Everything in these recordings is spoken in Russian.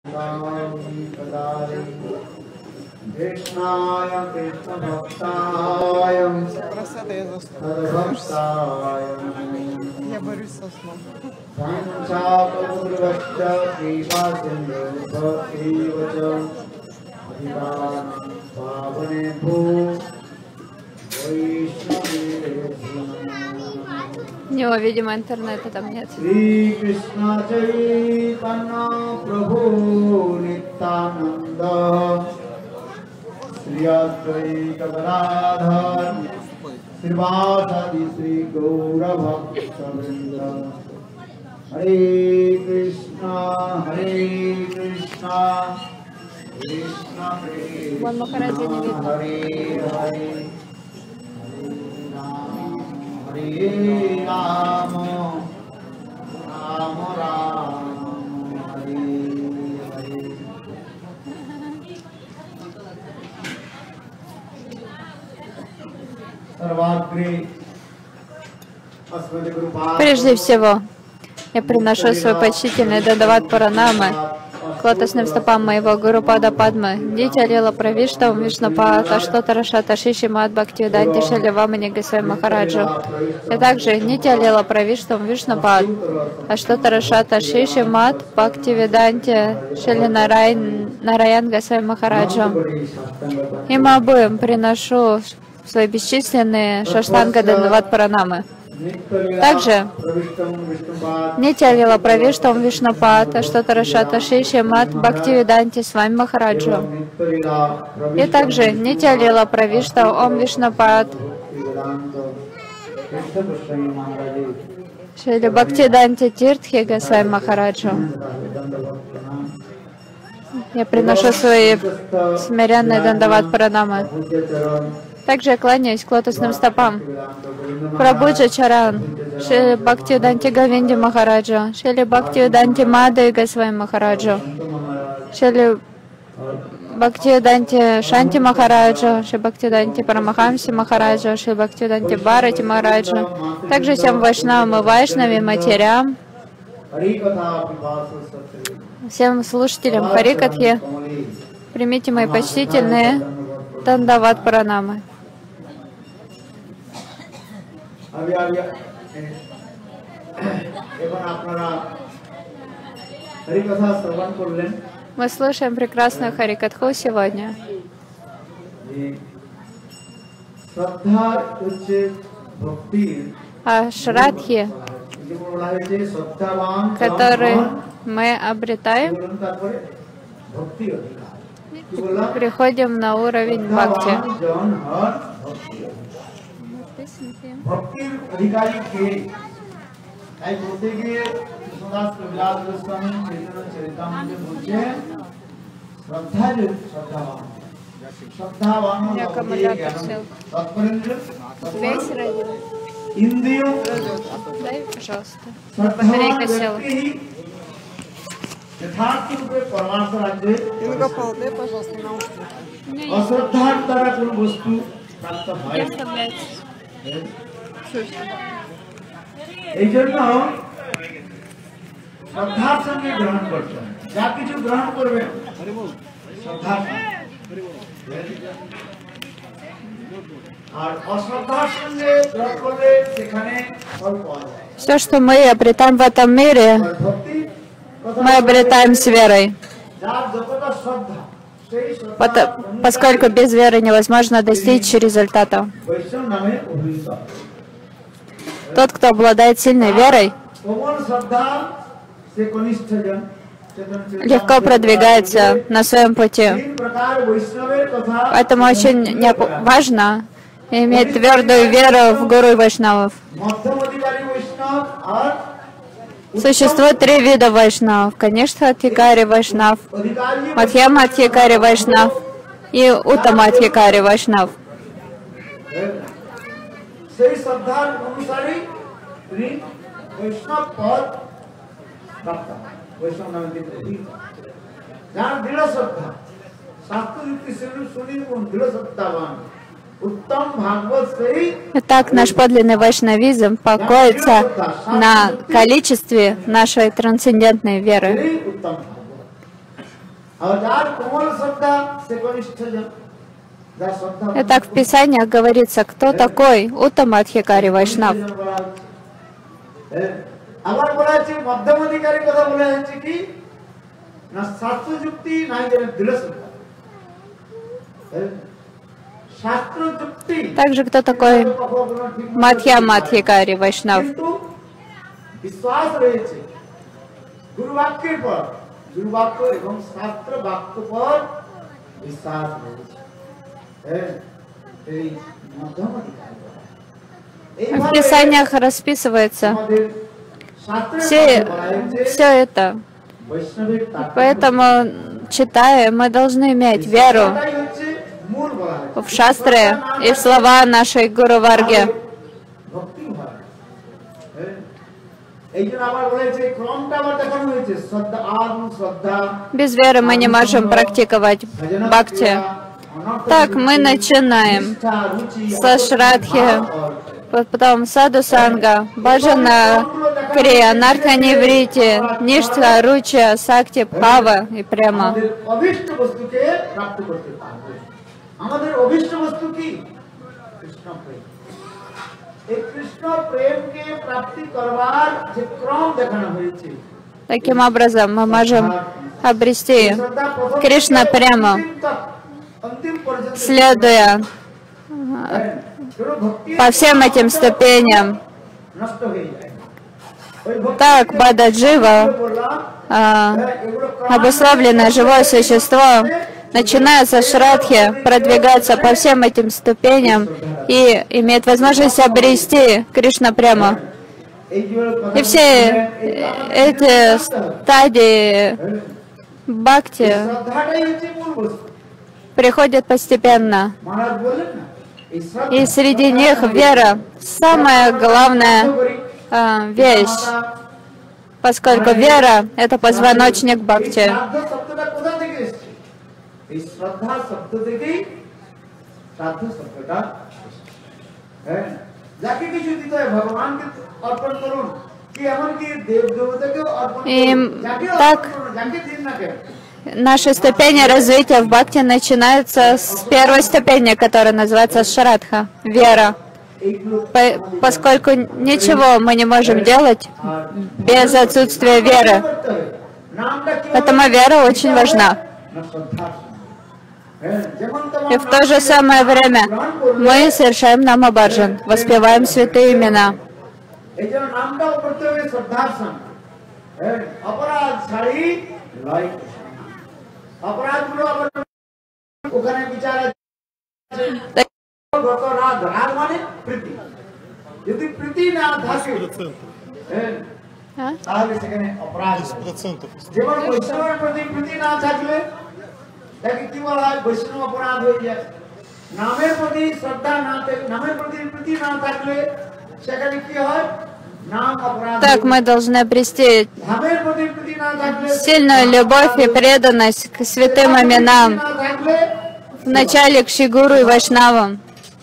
Я борюсь со сном. У него, видимо, интернета там нет. Шри Кришна Чайтанья Прабху Нитянанда Шри Адvaita Gadadhar Srivasadi Shri Gaura Bhakta-vrinda Hare Krishna Krishna Krishna Вон Махараджа не видно. Hare Hare Hare Rama, Rama Rama, Hare Hare. Sarvagri, Asmati Guru Pad. Прежде всего, я приношу свой почтительный дандават Паранамы к лотосным стопам моего Гуру Пада Падмы, Дитя Лила Правиштам Вишнупата, Штота Рашата Шиши Мат Бхакти Данти Шали Вамани Гасвай Махараджу. И также Нитя Лила Правиштам Вишнупат, Штота Рашата Шиши Мат Бхакти Веданти Шали Нараян Гасвай Махараджу. Им обоим приношу свои бесчисленные шаштанга дандават Паранамы. Также Нитя Лила Правиштам Вишнупата, Штота Рашата Шиши Мат Бхакти Веданти с вами Махараджу. И также Нитя Лила Правиштам Ом Вишнупат Шили Бхакти Данти Тиртхи Гасвай Махараджу. Я приношу свои смиренные дандават Паранамы. Также я кланяюсь к лотосным стопам Прабhuджа Чаран, Шили Бхакти Данти Говинди Махараджа, Шили Бхакти Данти Мадхави Госвами Махараджа, Шили Бхакти Данти Шанти Махараджа, Шили Бхакти Данти Парамахамси Махараджа, Шили Бхакти Данти Бхарати Махараджа, также всем вайшнавам и вайшнави матерям, всем слушателям Харикатхи, примите мои почтительные дандават Паранамы. Мы слушаем прекрасную Харикатху сегодня. О Шрадхе, который мы обретаем, приходим на уровень бхакти. Аккумулятор сел. Весь родил. Дай, пожалуйста. Батарейка села. Дай, пожалуйста, наушники. Не оставляйте. এই জন্য শ্রদ্ধার সঙ্গে গ্রহণ করছেন, যা কিছু গ্রহণ করবেন শ্রদ্ধার আর অশ্রদ্ধার সঙ্গে গ্রহণ করলে সেখানে ফল পাওয়া যায়। Все, что мы обретаем в этом мире, мы обретаем с верой. যার যতটা শ্রদ্ধা, সেই শ্রদ্ধা Поскольку без веры невозможно достичь результата. বৈষ্ণব নামে অভিহিত। Тот, кто обладает сильной верой, легко продвигается на своем пути. Поэтому очень важно иметь твердую веру в Гуру и Вайшнавов. Существует 3 вида Вайшнавов. Конечно, Адхикари Вайшнав, Мадхьяма Адхикари Вайшнав и Уттама Адхикари Вайшнав. সেই শ্রদ্ধার অনুসারী তিনি বৈষ্ণব পদ প্রাপ্ত, বৈষ্ণব নামে তিনি অভিহিত। যার দৃঢ় শ্রদ্ধা, শাস্ত্রযুক্তি শুনি কোন দৃঢ় শ্রদ্ধাবান উত্তম ভাগবত সেই। Итак, наш подлинный вайшнавизм покоится на количестве нашей трансцендентной веры. Итак, в Писаниях говорится, кто такой Уттамадхикари Вайшнав. আবার বলা আছে মধ্যমাধিকারী কথা বলা হচ্ছে কি না শাস্ত্র যুক্তি নাই যেন দৃঢ়তা শাস্ত্র যুক্তি Также кто такой Мадхья-Мадхикари Вайшнав. কিন্তু বিশ্বাস রয়েছে গুরু বাক্যের পর গুরু বাক্য এবং শাস্ত্র বাক্য পর বিশ্বাস রয়েছে এই মধ্যমাধিকারী В Писаниях расписывается все это. Поэтому, читая, мы должны иметь веру в шастры и в слова нашей Гуру Варги. Без веры мы не можем практиковать бхакти. Так мы начинаем со Шрадхи, потом Саду Санга, Баджана Крия, Нарха Ниврити, Ништха, Руча, Сакти, Бхава и Према. Таким образом, мы можем обрести Кришна Прему, следуя по всем этим ступеням. Так, Бададжива, обусловленное живое существо, начиная со Шрадхи, продвигаться по всем этим ступеням и имеет возможность обрести Кришна Прему. И все эти стадии бхакти приходят постепенно. И среди них вера – самая главная вещь, поскольку вера – это позвоночник бхакти. И так наши ступени развития в бхакти начинаются с первой ступени, которая называется Шрадха – вера. Поскольку ничего мы не можем делать без отсутствия веры. Поэтому вера очень важна. И в то же самое время мы совершаем намабаджан, воспеваем святые имена. Так мы должны обрести сильную любовь и преданность к святым именам, вначале к Шри-Гуру и Вайшнавам.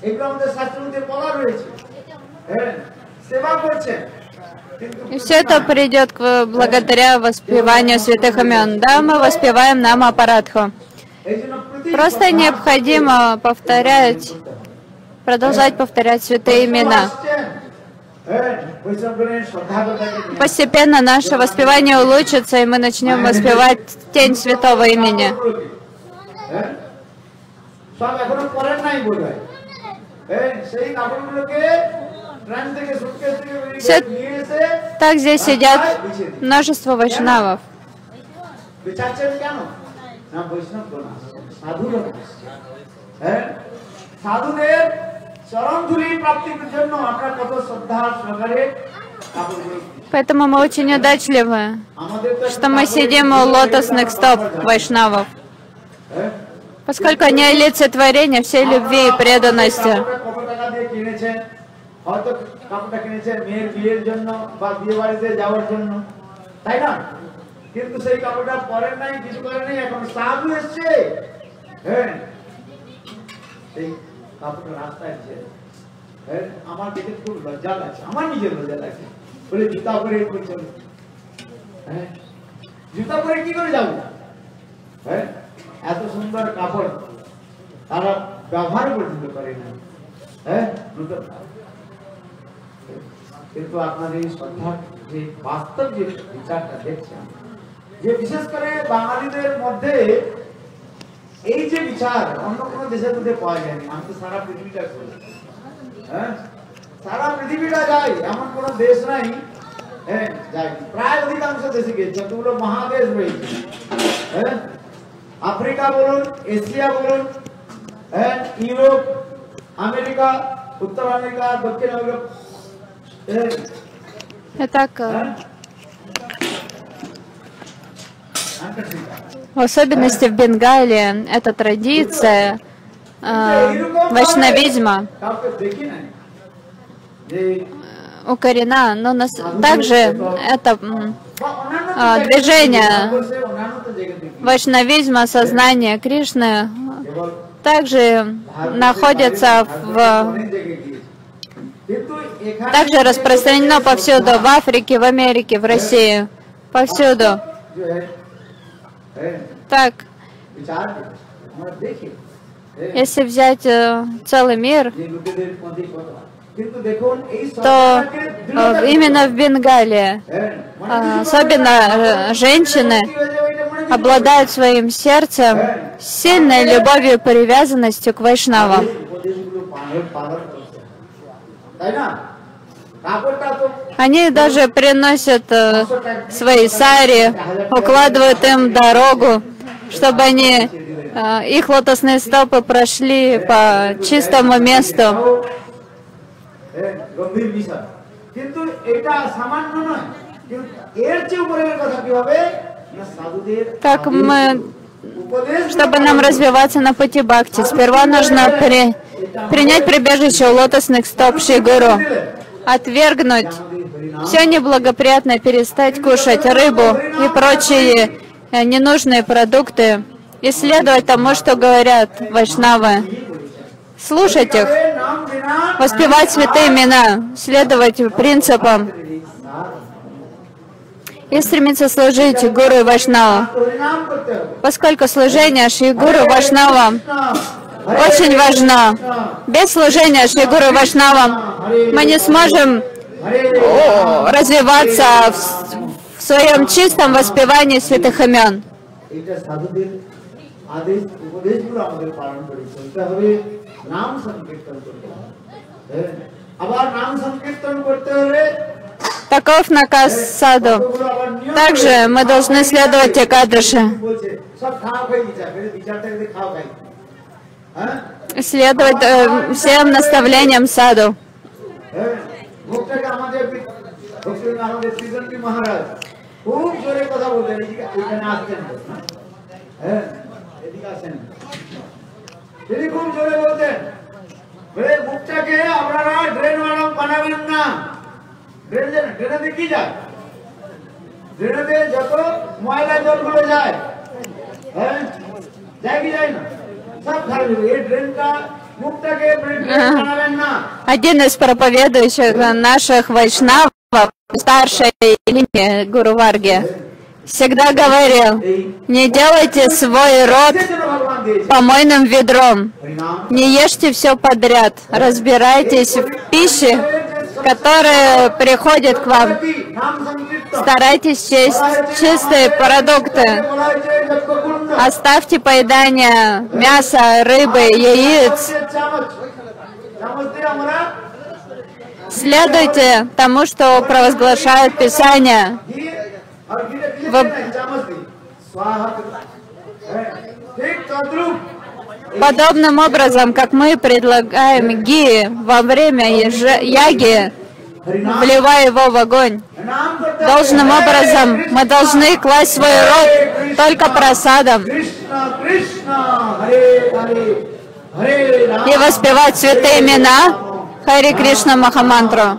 И все это придет благодаря воспеванию святых имен. Да, мы воспеваем Нама-Парадху. Просто необходимо повторять, продолжать повторять святые имена. Постепенно наше воспевание улучшится, и мы начнем воспевать тень святого имени. Все так здесь сидят множество вайшнавов. Поэтому мы очень удачливы, что мы сидим у лотосных стоп вайшнавов, поскольку они олицетворение всей любви и преданности. এত সুন্দর কাপড় তারা ব্যবহার পর্যন্ত করে না, হ্যাঁ নতুন। কিন্তু আপনাদের এই শ্রদ্ধার যে বাস্তব যে বিচারটা দেখছেন, যে বিশেষ করে বাঙালিদের মধ্যে এই যে বিচার অন্য কোনো দেশের মধ্যে পাওয়া যায়নি। আমি তো সারা পৃথিবীটা ঘুরি, হ্যাঁ সারা পৃথিবীটা যাই, এমন কোনো দেশ নাই হ্যাঁ যাই, প্রায় অধিকাংশ দেশে গিয়েছে, যতগুলো মহাদেশ রয়েছে, হ্যাঁ আফ্রিকা বলুন, এশিয়া বলুন, হ্যাঁ ইউরোপ, আমেরিকা, উত্তর আমেরিকা, দক্ষিণ আমেরিকা, Итак, в особенности в Бенгалии эта традиция вайшнавизма укорена, но также это движение вайшнавизма, сознания Кришны также находится также распространено повсюду, в Африке, в Америке, в России, повсюду. Так, если взять целый мир, то именно в Бенгалии, особенно женщины, обладают своим сердцем сильной любовью и привязанностью к вайшнавам. Они даже приносят свои сари, укладывают им дорогу, чтобы их лотосные стопы прошли по чистому месту. Так чтобы нам развиваться на пути бхакти, сперва нужно принять прибежище у лотосных стоп Шри Гуру, отвергнуть все неблагоприятное, перестать кушать рыбу и прочие ненужные продукты, и следовать тому, что говорят вайшнавы, слушать их, воспевать святые имена, следовать принципам и стремиться служить Гуру и Вайшнавам, поскольку служение Шри Гуру и Вайшнавам очень важно. Без служения Шри Гуру и Вайшнавам мы не сможем развиваться в своем чистом воспевании святых имен. Таков наказ саду. Также мы должны следовать Экадаши, следовать всем наставлениям саду. Один из проповедующих наших вайшнавов, старшей линии Гуру Варги, всегда говорил: не делайте свой рот помойным ведром, не ешьте все подряд, разбирайтесь в пище, которая приходит к вам. Старайтесь есть чистые продукты. Оставьте поедание мяса, рыбы, яиц. Следуйте тому, что провозглашает Писание. Подобным образом, как мы предлагаем ги во время яги, вливая его в огонь, должным образом мы должны класть свой рот только просадом и воспевать святые имена Хари Кришна Махамантру.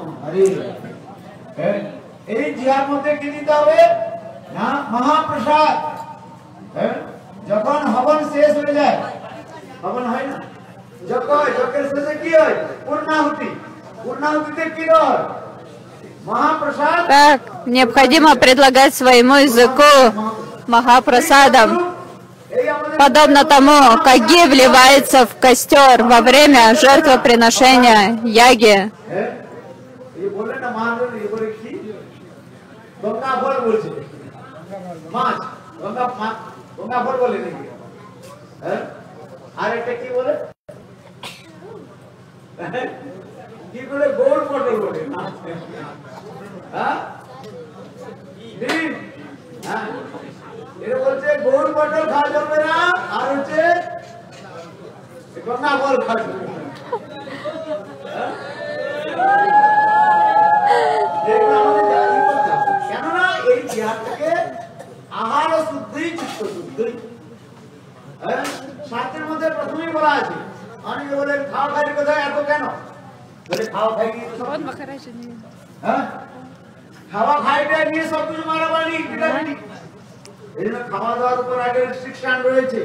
Так, необходимо предлагать своему языку Махапрасадам. подобно тому, как ги вливается в костер во время жертвоприношения яги. ये बोले ना महाराज ये बोले कि गंगा फल बोलছে মাছ गंगा फल बोले नहीं है আর এটা কি বলে কি বলে গোল মটর বলে হ্যাঁ ডিম হ্যাঁ এটা বলছে গোল মটর খাওয়া যাবে না আর হচ্ছে গঙ্গা ফল খাওয়া যাবে হ্যাঁ কেননা এই জিহাদটাকে আহার ও শুদ্ধই চিত্ত শুদ্ধই শাস্ত্রের মধ্যে প্রথমেই বলা আছে অনেকে বলে খাওয়া খাই কোথায় এত কেন বলে খাওয়া খাই খাওয়া খাইটা নিয়ে সব কিছু মারামারি পিটাপিটি এই জন্য খাওয়া দাওয়ার উপর আগে রেস্ট্রিকশন রয়েছে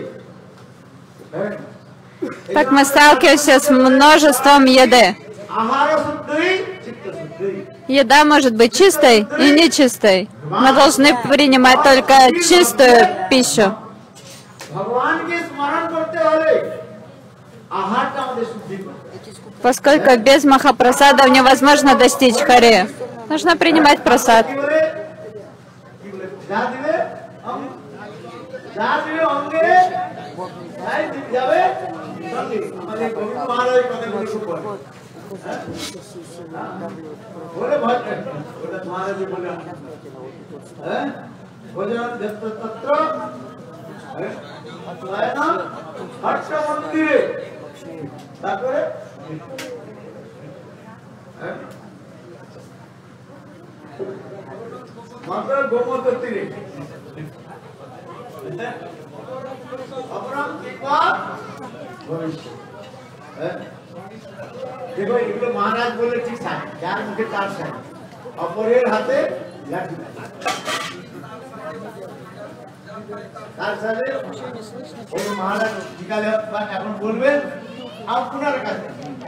Так мы сталкиваемся с множеством еды. Еда может быть чистой и нечистой. Мы должны принимать только чистую пищу. Поскольку без махапрасадов невозможно достичь хари, нужно принимать прасад. देखो एगुलो महाराज बोले ठीक साइन यार मुझे चार साइन अपरेर हाथे लाठी তার সাথে ওই মহারাজ বিকালে এখন বলবেন আপনার কাছে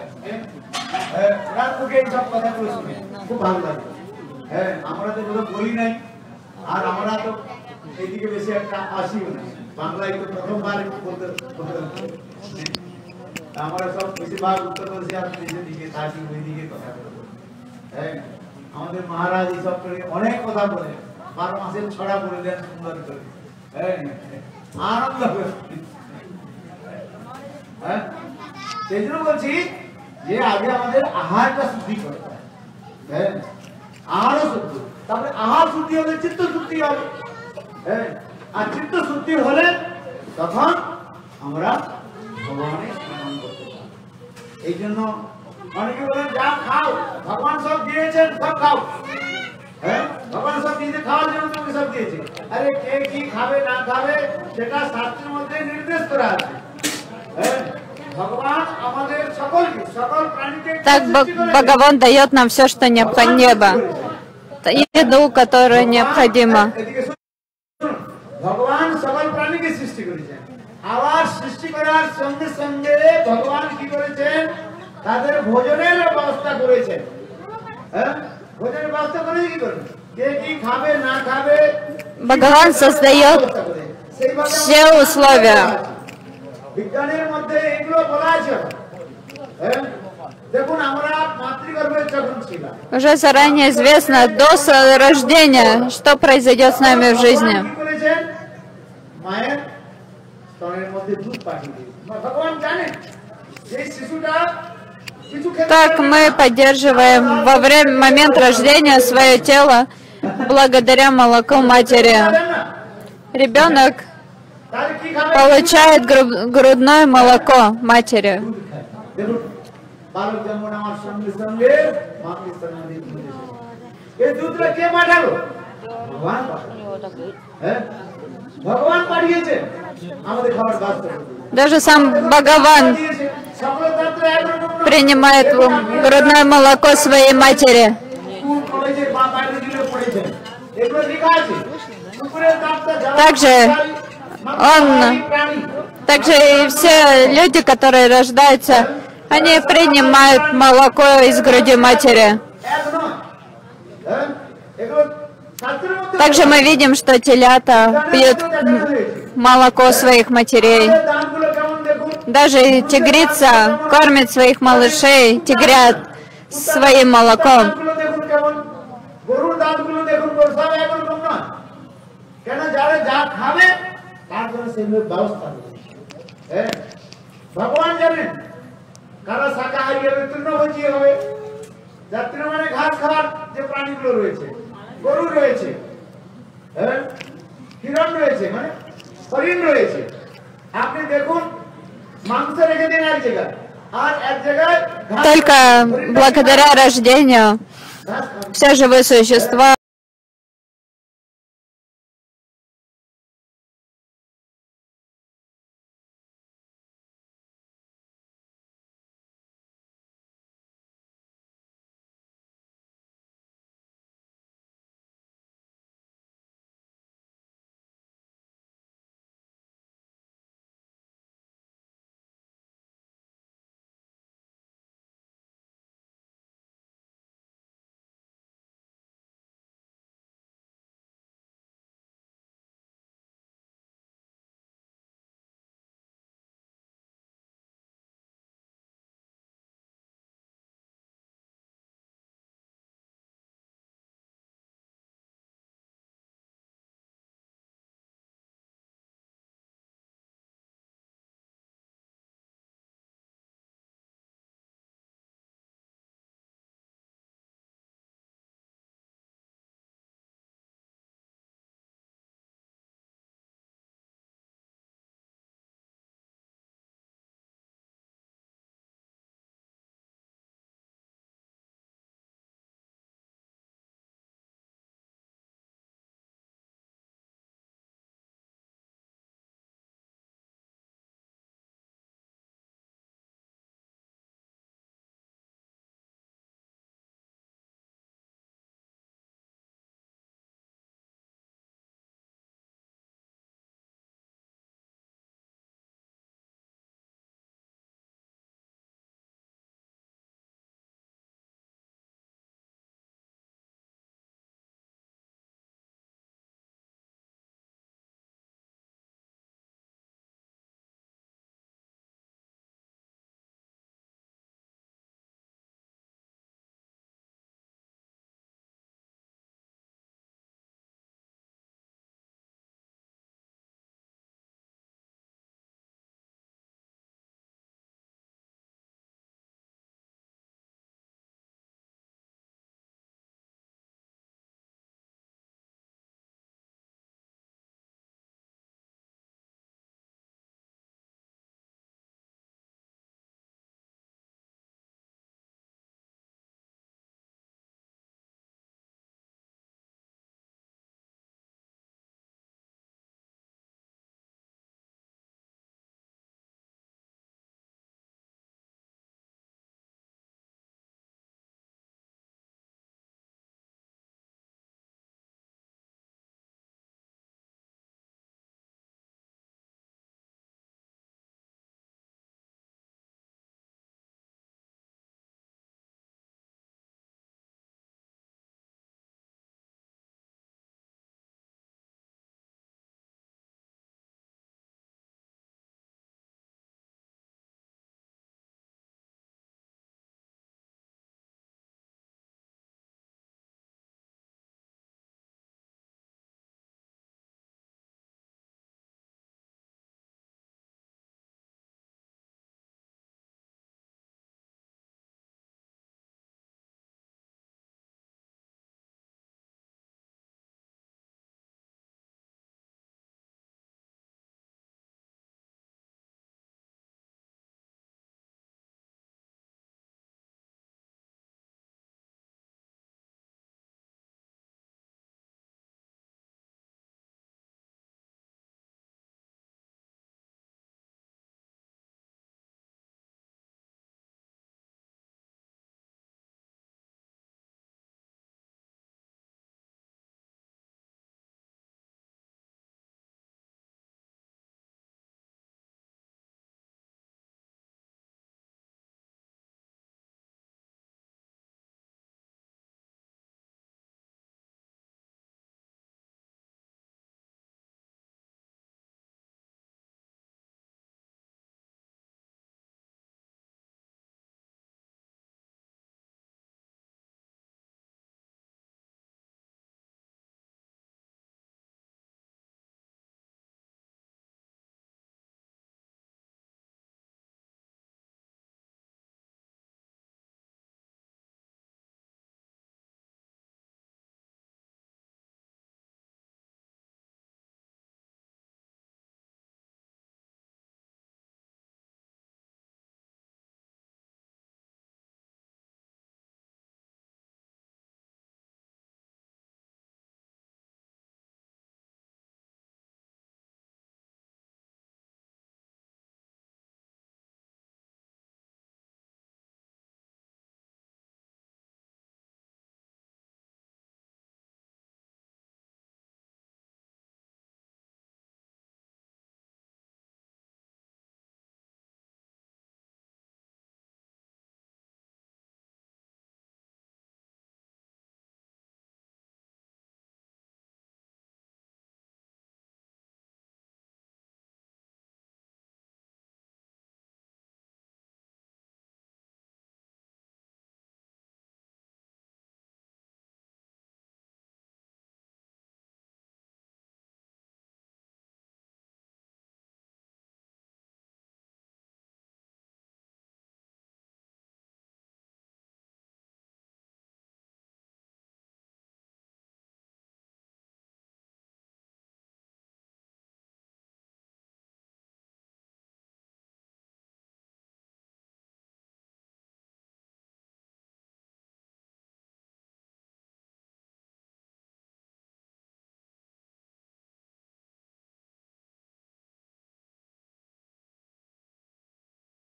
রাত থেকে এই সব কথা বলে শুনে খুব ভালো লাগে হ্যাঁ আমরা তো কোনো বলি নাই আর আমরা তো এইদিকে বেশি একটা আসিও না বাংলায় তো প্রথমবার বলতে আমরা সব বেশিরভাগ উত্তরপ্রদেশে আর দেশের দিকে থাকি ওই দিকে কথা বলবো হ্যাঁ আমাদের মহারাজ এই সব করে অনেক কথা বলে 12 মাসের ছড়া বলে দেন সুন্দর করে হ্যাঁ আনন্দ করে হ্যাঁ সেই জন্য বলছি যে আগে আমাদের আহারটা শুদ্ধি করতে হবে হ্যাঁ আহারও শুদ্ধি তারপরে আহার শুদ্ধি হলে চিত্ত শুদ্ধি হবে হ্যাঁ আর চিত্ত শুদ্ধি হলে তখন আমরা ভগবানের স্মরণ করতে পারি এই জন্য অনেকে বলেন যা খাও ভগবান সব দিয়েছেন সব খাও হ্যাঁ ভগবান সব দিয়েছে খাওয়ার জন্য তোমাকে সব দিয়েছে আরে কে কি খাবে না খাবে সেটা শাস্ত্রের মধ্যে নির্দেশ করা আছে হ্যাঁ ভগবান আমাদের সকলকে সকল প্রাণীকে Так Бхагаван дает нам все, что необходимо, еду, которая необходима. ভগবান সকল প্রাণীকে সৃষ্টি করেছেন আবার সৃষ্টি করার সঙ্গে সঙ্গে ভগবান কি করেছেন তাদের ভোজনের ব্যবস্থা করেছেন হ্যাঁ ভোজনের ব্যবস্থা করে কি করেন কে কি খাবে না খাবে Бхагаван создает все условия. বিজ্ঞানের মধ্যে এগুলো বলা আছে হ্যাঁ দেখুন আমরা মাতৃগর্ভে যখন ছিলাম Уже заранее известно до рождения, что произойдет с нами в жизни. মায়ের স্তনের মধ্যে দুধ পাঠিয়ে দিয়েছে ভগবান জানেন যে শিশুটা কিছু Так мы поддерживаем во время момент рождения свое тело благодаря молоку матери. Ребенок получает грудное молоко матери. Даже сам Бхагаван принимает грудное молоко своей матери. Также и все люди, которые рождаются, они принимают молоко из груди матери. Также мы видим, что телята пьют молоко своих матерей. দানগুলো কেমন দেখুন, Даже тигрица кормит своих малышей, тигрят своим молоком. দানগুলো দেখুন কেমন, গরুর দাঁতগুলো দেখুন, গরু সব একরকম নয়। কেন, যারা যা খাবে তার জন্য সেইভাবে ব্যবস্থা নেই। হ্যাঁ, ভগবান জানেন কারা শাকাহারী হবে, তৃণভোজী হবে। যার তৃণ মানে ঘাস খাওয়ার যে প্রাণীগুলো রয়েছে, গরু রয়েছে, হ্যাঁ, হিরণ রয়েছে, মানে হরিণ রয়েছে। আপনি দেখুন, মাংস রেখে দিন এক জায়গায়, আর এক জায়গায় ঘাস, Только হরিণটা благодаря рождению ঘাস খাবে। все живые существа